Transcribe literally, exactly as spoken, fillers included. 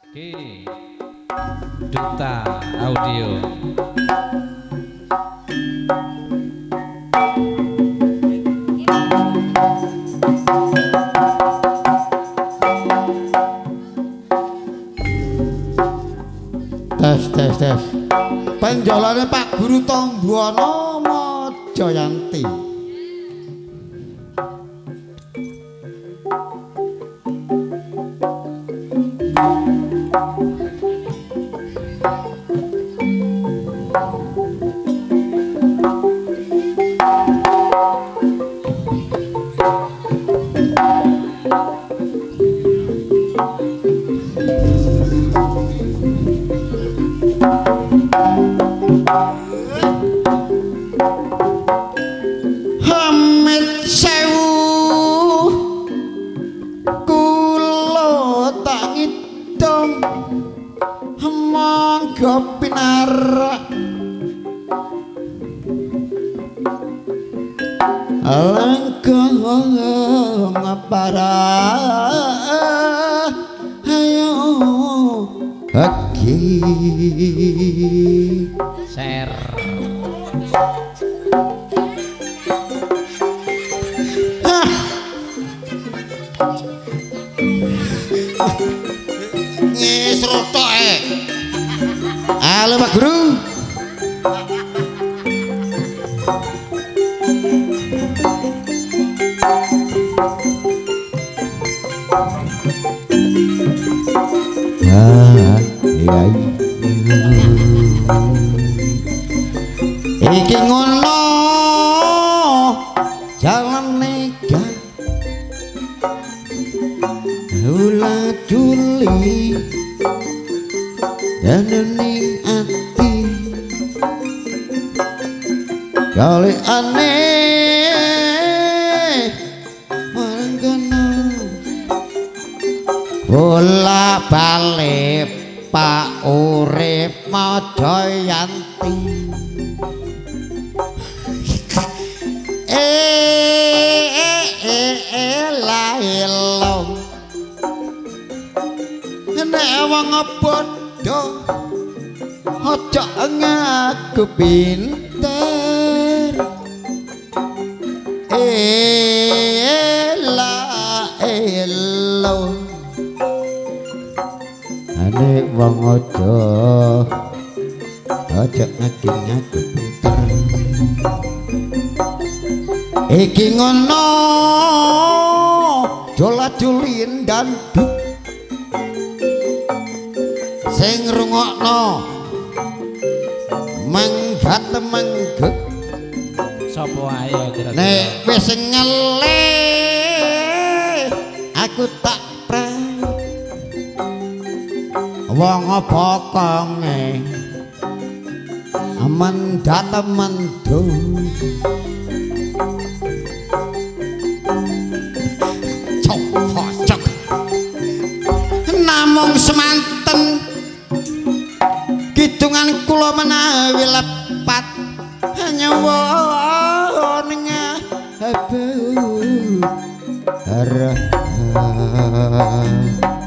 Oke, Duta Audio. Tes tes tes. Penjolane Pak Guru Tombono Mojoyanti. Share. Ngisrutoke. Halo Pak Guru. Ah, iya. Iki ngono jalan nega Hula juli dan ning ati kali aneh mangkana bola balik Pak urip Mojoyanti. Eh eh eh la elong nek wong bodho aja ngaku pinter. Eh la elong nek wong aja aja ngaku ngaku pinter. Iki ngono jolat julin dan duk sing rungokno menggat menggek Sopo ayo kira-kira. nek wis ngele aku tak pre wong bokonge mendat mendung namung semanten kidungan kula menawi lepat nyawa ning abu arah